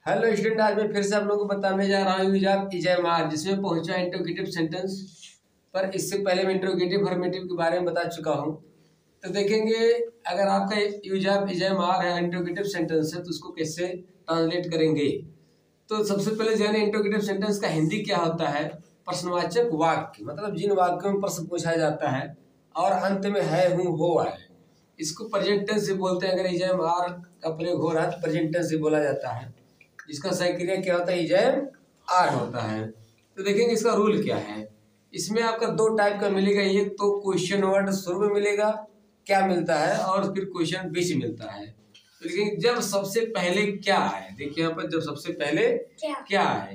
Hello student, आज मैं फिर से आप लोगों को बताने जा रहा हूँ यूज ऑफ इजेमार, जिसमें पहुंचा इंट्रोगेटिव सेंटेंस। पर इससे पहले मैं इंट्रोगेटिव फॉर्मेटिव के बारे में बता चुका हूँ। तो देखेंगे अगर आपका यूज ऑफ इजेमार है, इंट्रोगेटिव सेंटेंस है, तो उसको कैसे ट्रांसलेट करेंगे। तो सबसे पहले जाने इंट्रोगेटिव सेंटेंस का हिंदी क्या होता है। प्रश्नवाचक वाक्य, मतलब जिन वाक्यों में प्रश्न पूछा जाता है और अंत में है, हूँ, हो, है, इसको प्रेजेंट टेंस से बोलते हैं। अगर इजेमार का प्रयोग हो रहा है तो प्रेजेंट टेंस से बोला जाता है। इसका सही क्रिया क्या होता है, इजेम आर होता है। तो देखेंगे इसका रूल क्या है। इसमें आपका दो टाइप का मिलेगा, एक तो क्वेश्चन वर्ड शुरू में मिलेगा क्या मिलता है, और फिर क्वेश्चन बीच मिलता है। तो लेकिन जब सबसे पहले क्या है, देखिए यहाँ पर जब सबसे पहले क्या है,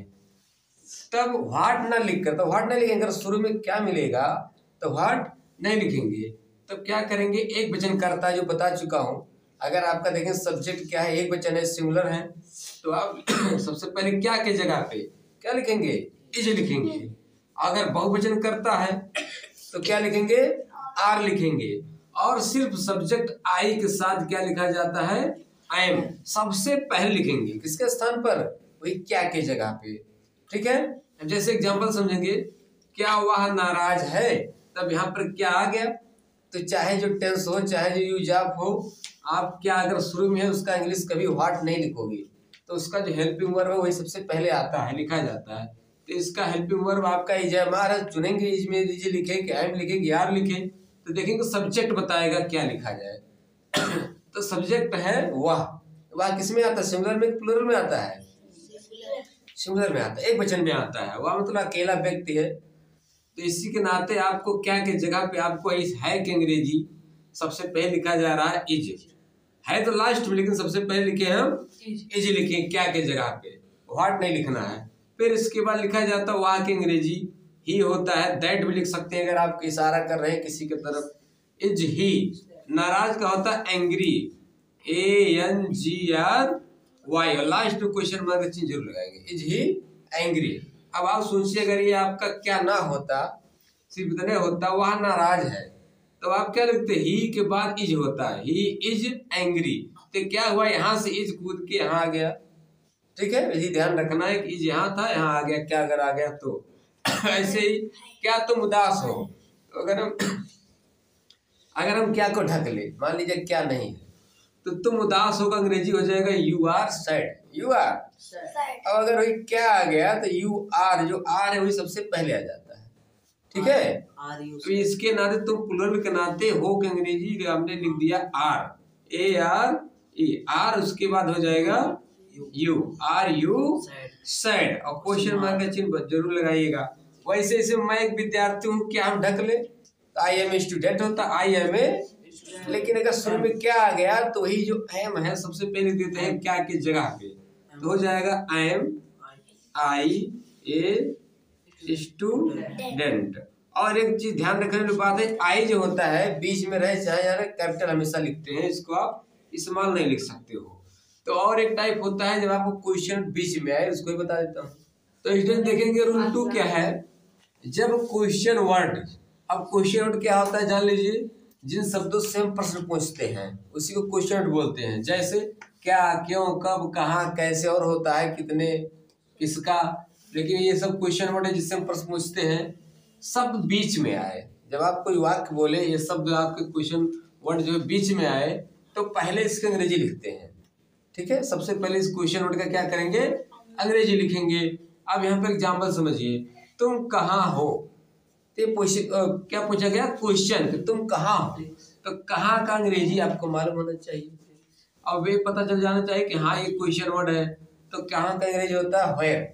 तब व्हाट ना लिख कर, तो व्हाट नहीं लिखेंगे। अगर शुरू में क्या मिलेगा तो व्हाट नहीं लिखेंगे। तब क्या करेंगे, एक वचन करता है, जो बता चुका हूँ। अगर आपका देखें सब्जेक्ट क्या है, एक वचन है, सिंगुलर है, तो आप सबसे पहले क्या के जगह पे क्या लिखेंगे, इज लिखेंगे। अगर बहुवचन करता है तो क्या लिखेंगे, आर लिखेंगे। और सिर्फ सब्जेक्ट आई के साथ क्या लिखा जाता है, आई एम सबसे पहले लिखेंगे। किसके स्थान पर, वही क्या के जगह पे। ठीक है, जैसे एग्जांपल समझेंगे, क्या वह नाराज है, तब यहाँ पर क्या आ गया। तो चाहे जो टेंस हो, चाहे जो यूज ऑफ हो, आप क्या अगर शुरू में है उसका इंग्लिश कभी व्हाट नहीं लिखोगे। तो उसका जो हेल्पिंग वर्ब है वही सबसे पहले आता है, लिखा जाता है। तो इसका हेल्पिंग वर्ब आपका इजेमार है, चुनेंगे इज में इज लिखे कि एम लिखे कि आर लिखे। तो देखेंगे सब्जेक्ट बताएगा क्या लिखा जाए। तो सब्जेक्ट है वह किस में आता है, सिंगुलर में प्लूरल में आता है, सिंगुलर में आता है, एक वचन में आता है। वह मतलब अकेला व्यक्ति है। तो इसी के नाते आपको क्या के जगह पे आपको इस है के अंग्रेजी सबसे पहले लिखा जा रहा है इज है, तो लास्ट में, लेकिन सबसे पहले लिखे हम इज लिखे क्या के जगह पे, व्हाट नहीं लिखना है। फिर इसके बाद लिखा जाता है वहाँ के अंग्रेजी ही होता है, दैट भी लिख सकते हैं अगर आप इशारा कर रहे हैं किसी के तरफ। इज ही, नाराज का होता है एंग्री, ANGRY, और लास्ट में क्वेश्चन मार्क का चिन्ह जरूर लगाएंगे, इज ही एंग्री। अब आप सोचिए अगर ये आपका क्या ना होता, सिर्फ इतने होता वह नाराज है, तो आप क्या लिखते, ही के बाद इज होता है, ही इज एंग्री। तो क्या हुआ, यहाँ से इज कूद के यहाँ आ गया। ठीक है, यही ध्यान रखना है कि इज यहाँ था, यहाँ आ गया, क्या अगर आ गया तो। ऐसे ही क्या तुम उदास हो, तो अगर हम क्या को ढक ले, मान लीजिए क्या नहीं है, तो तुम उदास होगा अंग्रेजी हो जाएगा you are sad, you are. और अगर वही क्या आ गया तो यू आर, जो आर है वही सबसे पहले आ जाता है। ठीक है, तो इसके नाते तुम प्लूरल के नाते हो के अंग्रेजी हमने लिख दिया आर, ARE, आर उसके बाद हो जाएगा यू, आर यू सैड, और क्वेश्चन मार्क का चिन्ह जरूर लगाइएगा। वैसे ऐसे मैं एक विद्यार्थी हूँ, क्या हम ढक ले, तो आई एम ए स्टूडेंट होता, आई एम ए। लेकिन अगर शुरू में क्या आ गया तो वही जो एम है सबसे पहले देते हैं क्या की जगह पे, तो हो जाएगा आई ए स्टूडेंट। और एक चीज ध्यान रखने वाली बात है, आई जो होता है बीच में रहे चाहे यार कैपिटल हमेशा लिखते हैं, इसको आप स्मॉल नहीं लिख सकते हो। तो और एक टाइप होता है जब आपको क्वेश्चन बीच में आए, उसको ही बता देता हूँ। तो स्टूडेंट देखेंगे रूल 2 क्या है, जब क्वेश्चन वर्ड, अब क्वेश्चन वर्ड क्या होता है जान लीजिए, जिन शब्दों से हम प्रश्न पूछते हैं उसी को क्वेश्चन वर्ड बोलते हैं। जैसे क्या, क्यों, कब, कहाँ, कैसे, और होता है कितने, किसका। लेकिन ये सब क्वेश्चन वर्ड है जिससे हम प्रश्न पूछते हैं, शब्द बीच में आए। जब आप कोई वाक्य बोले, ये शब्द आपके क्वेश्चन वर्ड जो बीच में आए, तो पहले इसके अंग्रेजी लिखते हैं। ठीक है, सबसे पहले इस क्वेश्चन वर्ड का क्या करेंगे, अंग्रेजी लिखेंगे। अब यहाँ पर एग्जाम्पल समझिए, तुम कहाँ हो, तो क्या पूछा गया क्वेश्चन, तुम कहाँ हो, तो कहाँ का अंग्रेजी आपको मालूम होना चाहिए। अब ये पता चल जाना चाहिए कि हाँ ये क्वेश्चन वर्ड है, तो कहाँ का अंग्रेजी होता है व्हेयर,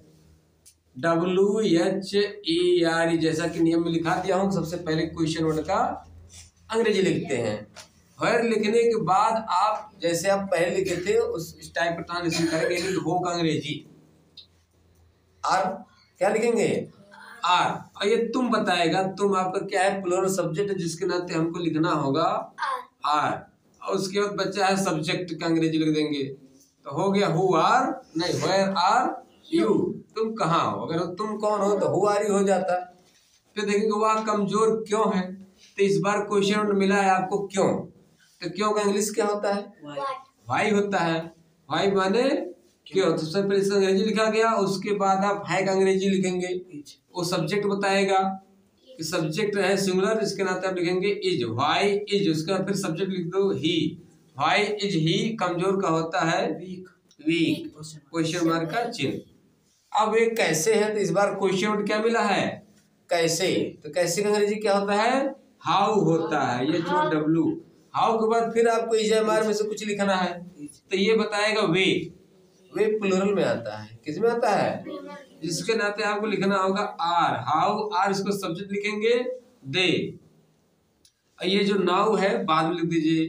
WHERE, जैसा कि नियम में लिखा दिया हूँ। सबसे पहले क्वेश्चन वर्ड का अंग्रेजी लिखते हैं। व्हेयर लिखने के बाद आप जैसे आप पहले लिखे थे उस टाइप का ट्रांसलेशन करेंगे, लेकिन हो का अंग्रेजी आर, क्या लिखेंगे आर। और ये तुम बताएगा, तुम आपका क्या है, प्लूरल सब्जेक्ट, जिसके नाते हमको लिखना होगा आर। और उसके बाद बच्चा है सब्जेक्ट का अंग्रेजी लिख देंगे, तो हो गया हु आर, नहीं व्हेयर आर यू, तुम कहाँ हो। अगर तुम कौन हो तो हु आर यू हो जाता। फिर देखेंगे वह कमजोर क्यों है, तो इस बार क्वेश्चन मिला है आपको क्यों, तो क्यों का इंग्लिश क्या होता है, वाई होता है। वाई माने क्यों? तो सबसे पहले इसका अंग्रेजी लिखा गया, उसके बाद आप है का अंग्रेजी लिखेंगे। वो सब्जेक्ट बताएगा कि सब्जेक्ट है सिंगुलर, इसके नाते आप लिखेंगे इज। व्हाई इज, उसका फिर सब्जेक्ट लिख दो ही। व्हाई इज ही कमजोर का होता है वीक, क्वेश्चन मार्क का चिन्ह। अब ये कैसे है, तो इस बार क्वेश्चन वर्ड क्या मिला है, कैसे। तो कैसे का अंग्रेजी क्या होता है, हाउ होता है, ये जो डब्लू। हाउ के बाद फिर आपको इजमार में से कुछ लिखना है, तो ये बताएगा वे। वे प्लूरल में आता है, किस में आता है, जिसके नाते आपको लिखना होगा आर। हाउ आर, इसको सब्जेक्ट लिखेंगे दे। ये जो नाउ है बाद में लिख दीजिए,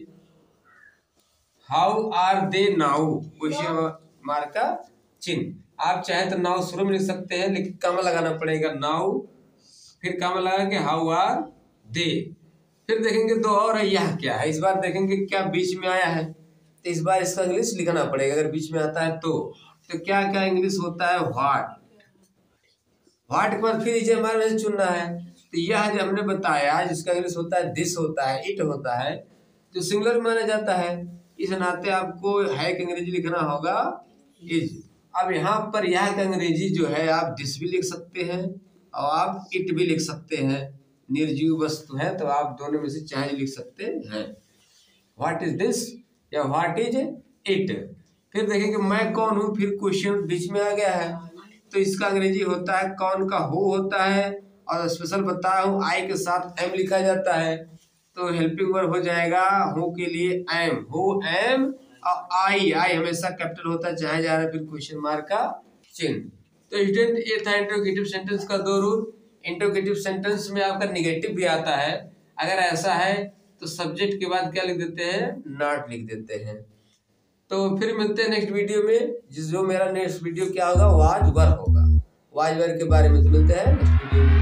how are they now, question mark का चिन्ह। आप चाहे तो नाउ शुरू में लिख सकते हैं, लेकिन कॉमा लगाना पड़ेगा, नाउ फिर कॉमा लगा के हाउ आर दे। फिर देखेंगे दो और है, यह क्या है, इस बार देखेंगे क्या बीच में आया है, तो इस बार इसका इंग्लिश लिखना पड़ेगा अगर बीच में आता है तो क्या क्या इंग्लिश होता है, व्हाट। व्हाट के बाद फिर इसे हमारे में से चुनना है, तो यह जो हमने बताया जिसका इंग्लिश होता है दिस होता है, इट होता है, जो सिंगुलर माना जाता है, इस नाते आपको है का अंग्रेजी लिखना होगा इज। अब यहाँ पर यह का अंग्रेजी जो है आप दिस भी लिख सकते हैं और आप इट भी लिख सकते हैं, निर्जीव वस्तु है तो आप दोनों में से चाहे लिख सकते हैं, व्हाट इज दिस या व्हाट इज इट। फिर देखेंगे मैं कौन हूँ, फिर क्वेश्चन बीच में आ गया है, तो इसका अंग्रेजी होता है कौन का हु होता है, और स्पेशल बताया हूँ आई के साथ एम लिखा जाता है, तो हेल्पिंग वर्ब हो जाएगा हु के लिए एम, हु एम, और आई हमेशा कैपिटल होता है चाहे जा रहा है, फिर क्वेश्चन मार्क का चिन्ह। तो स्टूडेंट ये था इंट्रोगेटिव सेंटेंस का दो रूल। इंट्रोगेटिव सेंटेंस में आपका निगेटिव भी आता है, अगर ऐसा है तो सब्जेक्ट के बाद क्या लिख देते हैं, नॉट लिख देते हैं। तो फिर मिलते हैं नेक्स्ट वीडियो में, जो मेरा नेक्स्ट वीडियो क्या होगा, वाज वर होगा, वाज वर के बारे में मिलते हैं नेक्स्ट वीडियो में।